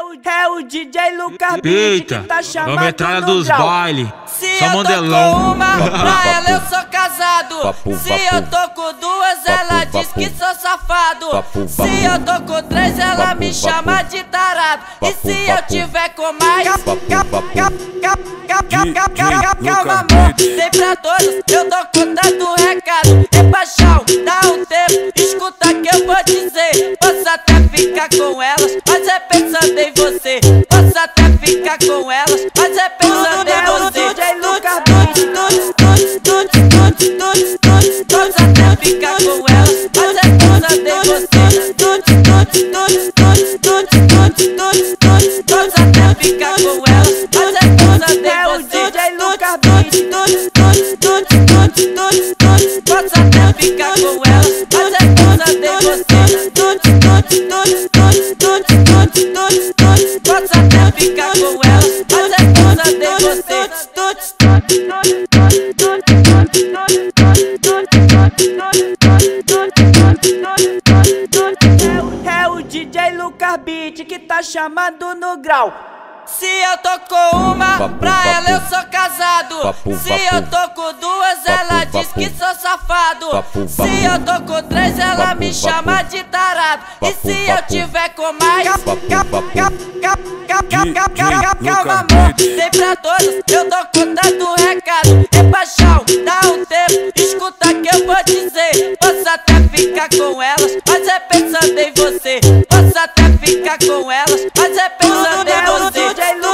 É o DJ Lucas Beat que tá chamando metralha no dos grau. baile. Se Só eu tô mandelão. com uma, pra ela eu sou casado. Se eu tô com duas, ela diz que sou safado. Se eu tô com três, ela me chama de tarado. E se eu tiver com mais, calma amor, tem pra todos, eu dou conta do recado. É paixão, dá um tempo, escuta que eu vou dizer. Posso até ficar com elas, mas é pensando em você. Posso até ficar com elas, mas é pensando em você. Posso até ficar com elas, mas é pensando em você. Posso até ficar com elas, mas é pensando em você. Posso até ficar com elas, mas é pensando em você. Posso até ficar com elas, mas é pensando em você. É o DJ Lucas Beat que tá chamando no grau. Se eu tô com uma, pra ela eu sou casado. Se eu tô com duas, ela diz que sou safado. Se eu tô com três, ela me chama de tarado. E se eu tiver com mais, calma amor, tem pra todos, eu dou conta do recado. É paixão, dá um tempo, escuta que eu vou dizer. Posso até ficar com elas, mas é pensando em você. Posso até ficar com elas, mas é pensando em você.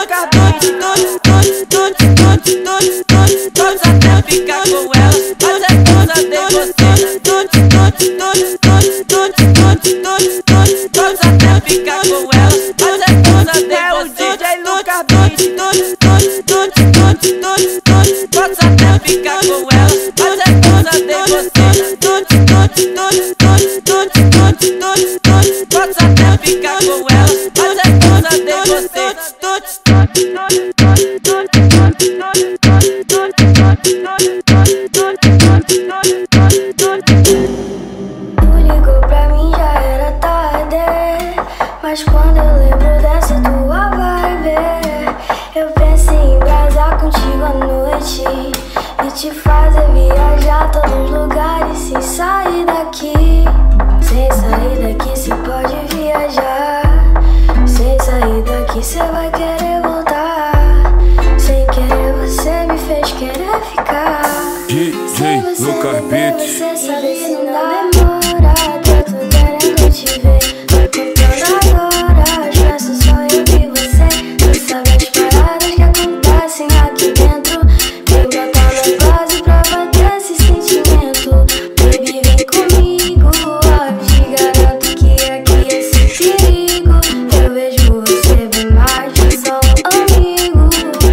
Posso até ficar com elas, mas é pensando em você. Posso até ficar com elas, mas é pensando em você. Posso até ficar com elas, mas é pensando em você. Posso até ficar com elas, mas é pensando em você. Tu ligou pra mim, já era tarde, mas quando eu lembro dessa tua vibe, eu penso em embrasar contigo à noite e te fazer viajar todos os lugares sem sair daqui. Sem sair daqui cê pode viajar, sem sair daqui cê vai querer voltar. Sem querer você me fez querer ficar. DJ Lucas Beat. Você sabe se não demora, que eu tô querendo te ver. Vai comprando agora, as peças só eu e você. Não sabe as paradas que acontecem aqui dentro. Vem botar na base pra bater esse sentimento. Baby, vem comigo, ó, eu te garanto que aqui é sem perigo. Eu vejo você bem mais que só um amigo.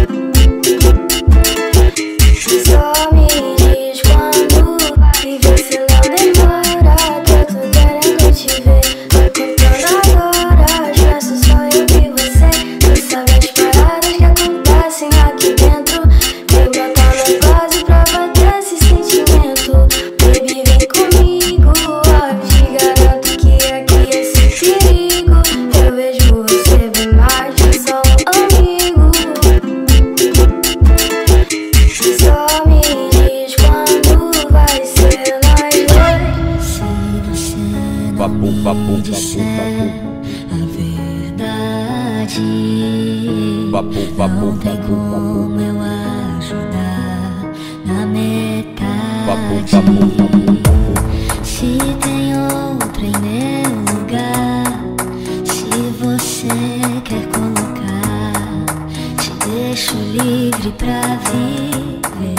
Só me diz quando vai ver se não demora, que eu tô querendo te ver. Vai comprando agora, as peças só eu e você. Não sabe as paradas que acontecem aqui dentro. Vem botar na base pra bater esse sentimento. Baby, vem comigo, ó, eu te garanto que aqui é sem perigo. Eu vejo você bem mais que só um amigo. Só me diz quando vai ser nós dois. Se você não me disser a verdade, não tem como eu ajudar na metade. Se tem outra em meu lugar, se você quer colocar, te deixo livre pra viver.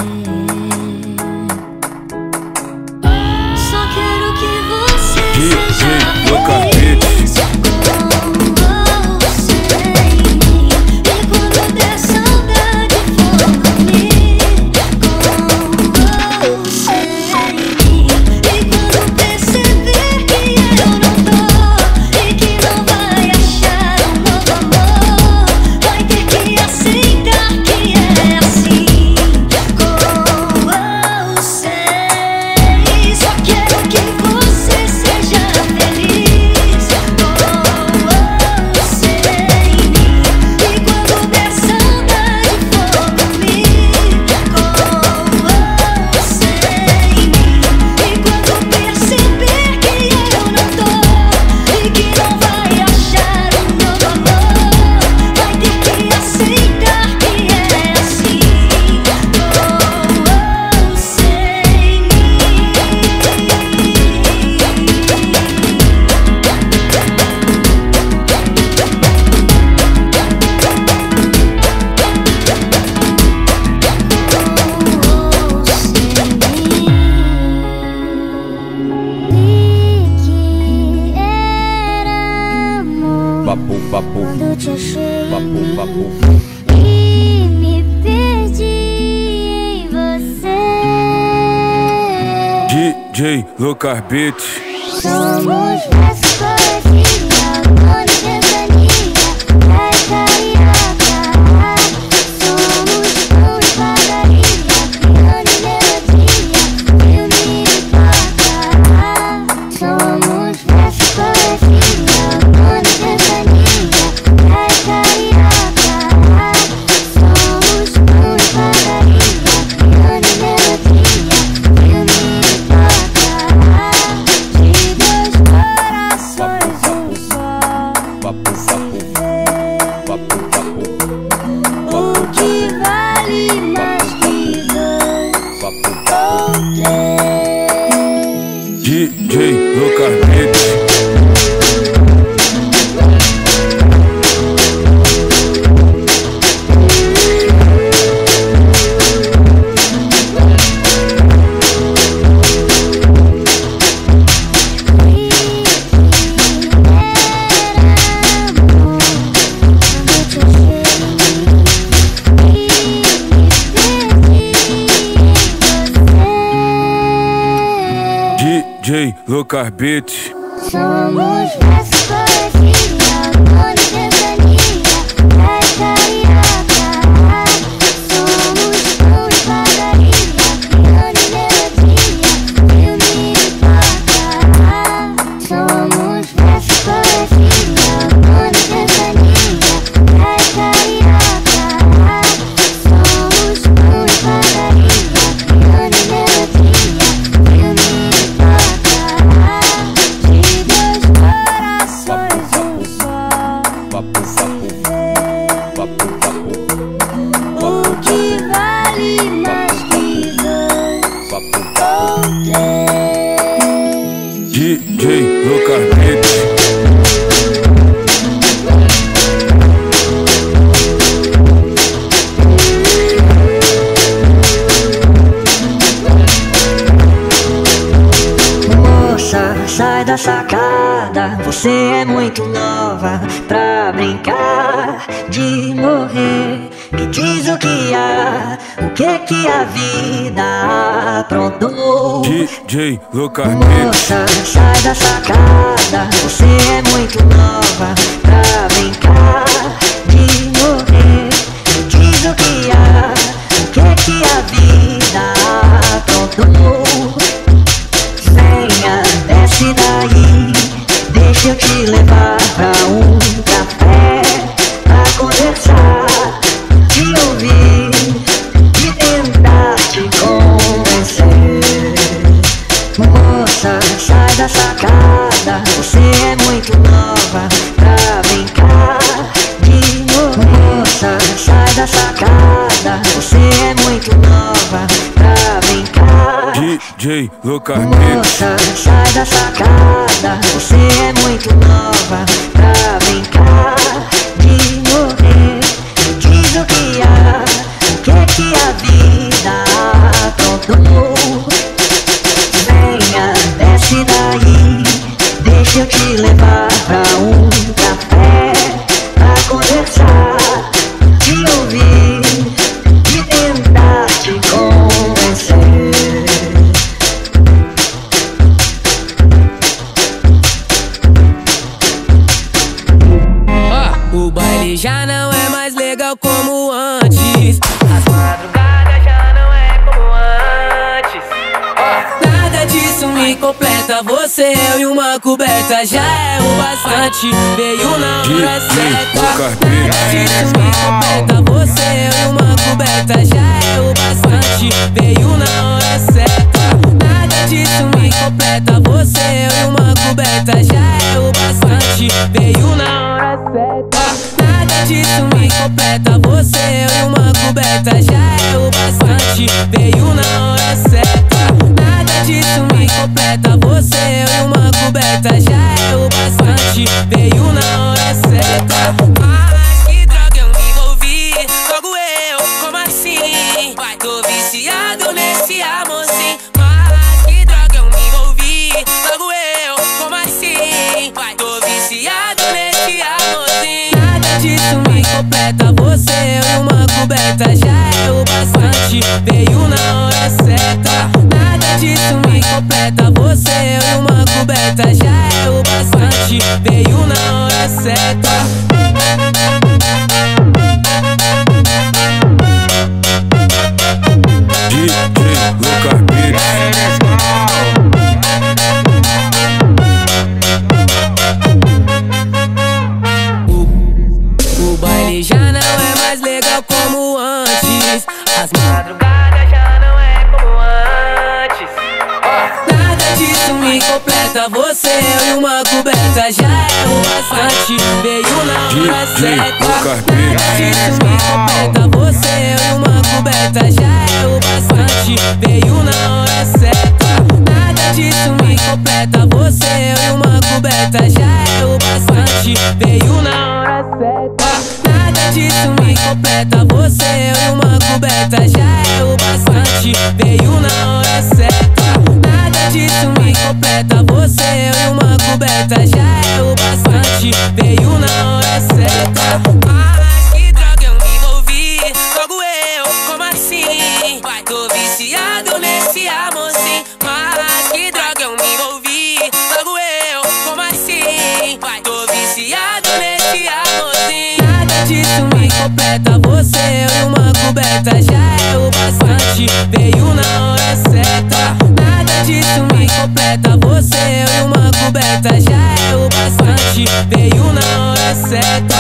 Só quero que você seja Lucas feliz Beat. como você. E quando der saudade for dormir com você. E quando perceber que eu não tô e que não vai achar um novo amor, vai ter que aceitar que é assim. quando te achei Papo. e me perdi em você. DJ Lucas Beat. Somos versos, poesia, amor e ventania, é carioca. Somos pão e padaria, piano e melodia, filme e pipoca. Somos versos, poesia, amor e ventania, é carioca. Somos pão e padaria, piano e melodia, filme e pipoca. De dois corações, um só. O que vale mais que dois ou três? DJ Lucas Beat. DJ Lucas Beat. Somos versos, poesia, amor e ventania, é carioca. Somos pão e padaria, piano e melodia, filme e pipoca. Somos versos, poesia, amor e ventania, é carioca. Somos pão e padaria, piano e melodia, filme e pipoca. De dois corações, um só. O que vale mais que dois ou três? DJ Lucas Beat. Moça, sai da sacada, você é muito nova pra brincar de morrer. Me diz o que há, o que a vida aprontou. DJ Lucas Beat. Moça, sai da sacada, você é muito nova pra brincar de morrer. Me diz o que há, o que a vida aprontou. Venha, desce daí, deixa eu te levar pra um café, pra conversar, te ouvir e tentar te convencer. Moça, sai da sacada, você é muito nova pra brincar de morrer. Moça, sai da sacada, você é muito nova pra brincar. DJ Lucas Beat. Moça, sai da sacada, você é muito nova pra brincar de morrer. Me diz o que há, o que a vida aprontou. Venha, desce daí, deixa eu te levar pra um café, pra conversar, te ouvir e tentar te convencer. O baile já não é mais legal como antes. As madrugadas já não é como antes. Nada disso me completa. Você, eu e uma coberta já é o bastante. Veio na hora certa. Nada disso me completa. Você, eu e uma coberta já é o bastante. Veio na hora certa. Nada disso me completa. Você, eu e uma coberta já é o bastante. Veio na hora certa. Nada disso me completa. Você, eu e uma coberta já é o bastante. Veio na hora certa. Nada disso me completa. Você, eu e uma coberta já é o bastante. Veio na hora certa. Mas que droga eu me envolvi. Logo eu, como assim? Vai, tô viciado nesse amor sim. Mas que droga eu me envolvi. Logo eu, como assim? Vai, tô viciado nesse amor sim. Nada disso me completa. Você e uma coberta já é o bastante. Veio na hora certa. Nada disso me completa. Você e uma coberta já é o bastante. Veio na hora certa. O baile já não é mais legal como antes. As madrugadas já não é como antes. Nada disso me completa. Você e uma coberta já é o bastante. Veio na hora certa. Nada disso me completa. Você e uma coberta já é o bastante. Veio na hora certa. Nada disso me completa. Você e uma coberta já é o bastante. Veio na hora certa. Nada disso me completa. Você e uma coberta já é o bastante. Veio na hora certa. Nada disso me completa. Você e uma coberta já é o bastante. Veio na hora certa. Mas que droga eu me envolvi. Logo eu, como assim? Tô viciado nesse amorzinho. Mas que droga eu me envolvi. Logo eu, como assim? Tô viciado nesse amorzinho. Nada disso me completa. Você e uma coberta já é o bastante. Veio na hora certa. Nada disso me completa. Você e uma coberta já é o bastante. Veio na hora certa.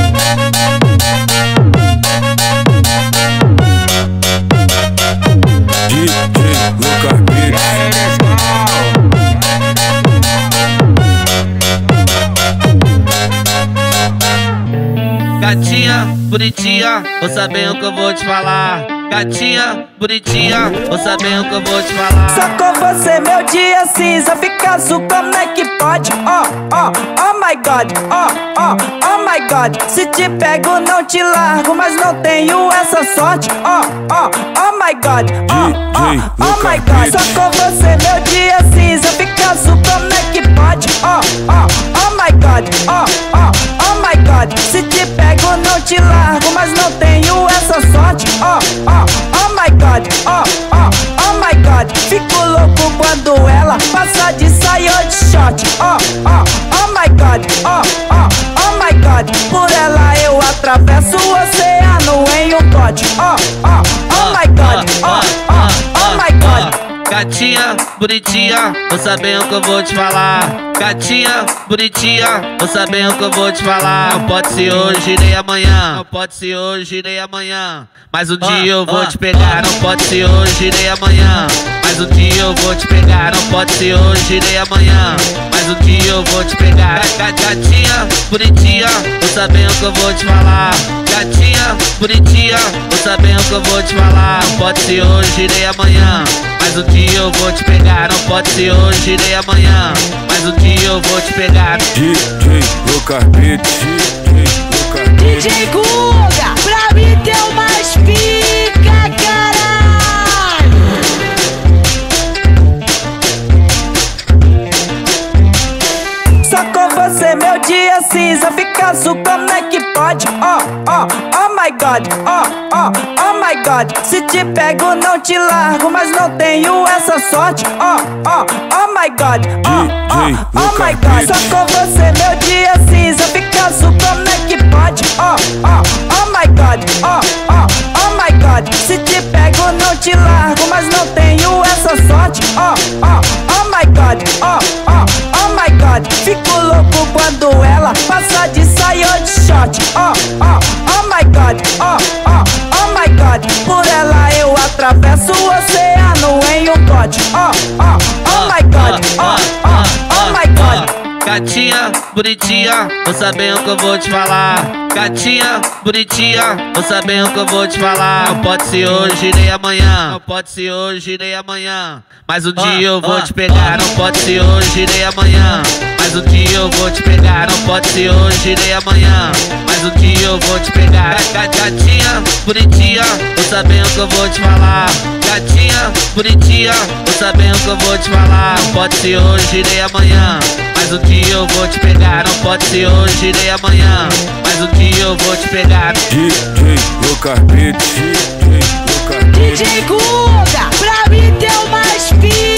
Gatinha, bonitinha, vou saber o que eu vou te falar. Gatinha, bonitinha, vou saber o que eu vou te falar. Só com você meu dia cinza fica azul, como é que pode? Oh my god, oh my god. Se te pego não te largo, mas não tenho essa sorte. Oh my god, oh my god. Só com você meu dia cinza fica azul, como é que pode? Oh my god, oh my god. Se te pego não te largo, mas não tenho essa sorte. Oh my god, oh my god. Fico louco quando ela passa de saia ou de short. Oh my god, oh my god. Por ela eu atravesso o oceano em um bote. Oh my god, oh my god. Gatinha, bonitinha, vou saber o que eu vou te falar. Gatinha, bonitinha, vou saber o que eu vou te falar. Não pode ser hoje nem amanhã. Não pode ser hoje nem amanhã. Mas um dia eu vou te pegar. Não pode ser hoje nem amanhã. Mas um dia eu vou te pegar. Não pode ser hoje nem amanhã. Mas um dia eu vou te pegar. Gatinha, bonitinha, vou saber o que eu vou te falar. Gatinha, bonitinha, vou saber o que eu vou te falar. Não pode ser hoje nem amanhã. Mas um dia eu vou te pegar. Não pode ser hoje nem amanhã. Mas um dia eu vou te pegar. DJ Lucas Beats, DJ Guga, pra mim deu mais pica, caralho. Só com você meu dia cinza fica azul, como é que pode? Oh my god, oh my god. Se te pego não te largo, mas não tenho essa sorte. Oh my god, oh my god. Só com você meu dia cinza fica azul, como é que pode? Oh my god, oh my god. Se te pego não te largo, mas não tenho essa sorte. Oh my god, oh my god. Fico louco quando ela passa de saia ou de short. Oh my god, oh my god. Por ela eu atravesso o oceano em um bote. Oh my god, oh my god. Gatinha, bonitinha, vou saber o que eu vou te falar. Gatinha, bonitinha, vou saber o que eu vou te falar. Não pode ser hoje nem amanhã. Não pode ser hoje nem amanhã. Mas um dia eu vou te pegar. Não pode ser hoje nem amanhã. Mas um dia eu vou te pegar. Não pode ser hoje nem amanhã. Mas um dia eu vou te pegar. Gatinha, bonitinha, vou sabendo o que eu vou te falar. Gatinha, bonitinha, tô sabendo o que eu vou te falar. Não pode ser hoje nem amanhã, mas um dia eu vou te pegar. Não pode ser hoje nem amanhã, mas um dia eu vou te pegar. DJ Lucas Beats, DJ Lucas Beats. DJ Guga, pra mim tem o mais pica.